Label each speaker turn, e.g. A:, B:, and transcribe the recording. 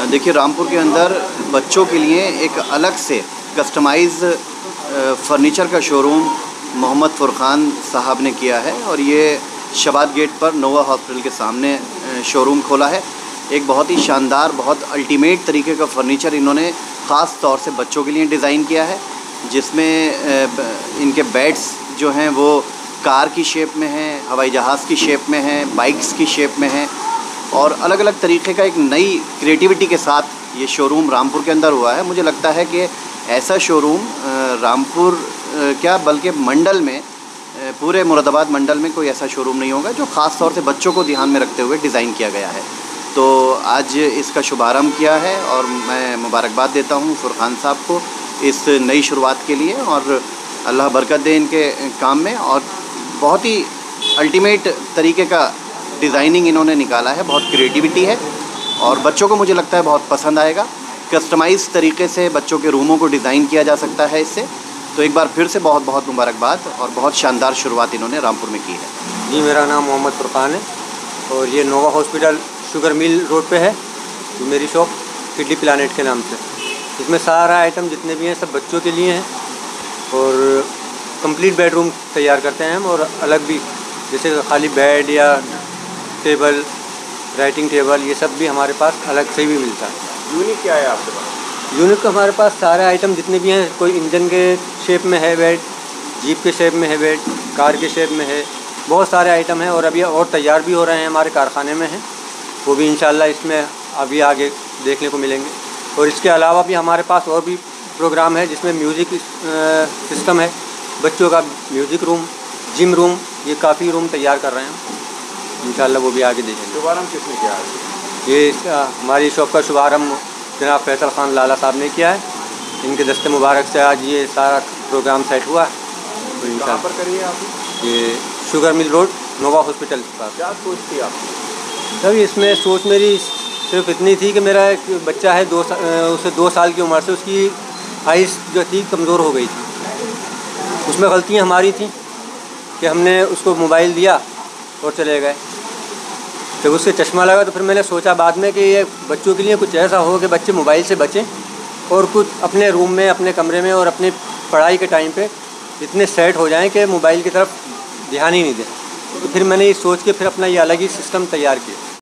A: देखिए, रामपुर के अंदर बच्चों के लिए एक अलग से कस्टमाइज़ फ़र्नीचर का शोरूम मोहम्मद फ़ुरक़ान साहब ने किया है और ये शबाद गेट पर नोवा हॉस्पिटल के सामने शोरूम खोला है। एक बहुत ही शानदार, बहुत अल्टीमेट तरीके का फ़र्नीचर इन्होंने ख़ास तौर से बच्चों के लिए डिज़ाइन किया है, जिसमें इनके बेड्स जो हैं वो कार की शेप में हैं, हवाई जहाज़ की शेप में हैं, बाइक्स की शेप में हैं और अलग अलग तरीके का एक नई क्रिएटिविटी के साथ ये शोरूम रामपुर के अंदर हुआ है। मुझे लगता है कि ऐसा शोरूम रामपुर क्या बल्कि मंडल में, पूरे मुरादाबाद मंडल में कोई ऐसा शोरूम नहीं होगा जो ख़ास तौर से बच्चों को ध्यान में रखते हुए डिज़ाइन किया गया है। तो आज इसका शुभारंभ किया है और मैं मुबारकबाद देता हूँ फ़ुरक़ान साहब को इस नई शुरुआत के लिए और अल्लाह बरकत दे इनके काम में। और बहुत ही अल्टीमेट तरीके का डिज़ाइनिंग इन्होंने निकाला है, बहुत क्रिएटिविटी है और बच्चों को मुझे लगता है बहुत पसंद आएगा। कस्टमाइज़ तरीके से बच्चों के रूमों को डिज़ाइन किया जा सकता है इससे। तो एक बार फिर से बहुत बहुत मुबारकबाद और बहुत शानदार शुरुआत इन्होंने रामपुर में की है।
B: जी, मेरा नाम मोहम्मद फ़ुरक़ान है और ये Nova hospital sugar mill road पे है। तो मेरी शॉप किडली प्लानेट के नाम से। इसमें सारा आइटम जितने भी हैं सब बच्चों के लिए हैं और कंप्लीट बेडरूम तैयार करते हैं हम। और अलग भी जैसे खाली बेड या टेबल, राइटिंग टेबल, ये सब भी हमारे पास अलग से भी मिलता है।
C: यूनिक क्या है आपके पास?
B: यूनिक हमारे पास सारे आइटम जितने भी हैं, कोई इंजन के शेप में है बेड, जीप के शेप में है बेड, कार के शेप में है, बहुत सारे आइटम हैं और अभी और तैयार भी हो रहे हैं, हमारे कारखाने में हैं। वो भी इंशाल्लाह इसमें अभी आगे देखने को मिलेंगे। और इसके अलावा भी हमारे पास और भी प्रोग्राम है जिसमें म्यूज़िक सिस्टम है, बच्चों का म्यूज़िक रूम, जिम रूम, ये काफ़ी रूम तैयार कर रहे हैं इंशाल्लाह, वो भी आगे देखेंगे।
C: शुभारंभ किसने किया है?
B: ये हमारी शॉप का शुभारंभ जनाब फैसल ख़ान लाला साहब ने किया है। इनके दस्ते मुबारक से आज ये सारा प्रोग्राम सेट हुआ है। तो
C: कहाँ पर करिए आप?
B: ये sugar mill road Nova hospital के पास।
C: क्या सोच थी आप?
B: सर इसमें सोच मेरी सिर्फ इतनी थी कि मेरा एक बच्चा है उसे 2 साल की उम्र से उसकी आइस जो थी कमज़ोर हो गई थी। उसमें गलतियाँ हमारी थी कि हमने उसको मोबाइल दिया और चले गए। जब उससे चश्मा लगा तो फिर मैंने सोचा बाद में कि ये बच्चों के लिए कुछ ऐसा हो कि बच्चे मोबाइल से बचें और कुछ अपने रूम में, अपने कमरे में और अपनी पढ़ाई के टाइम पे इतने सेट हो जाएं कि मोबाइल की तरफ ध्यान ही नहीं दें। तो फिर मैंने ये सोच के फिर अपना ये अलग ही सिस्टम तैयार किया।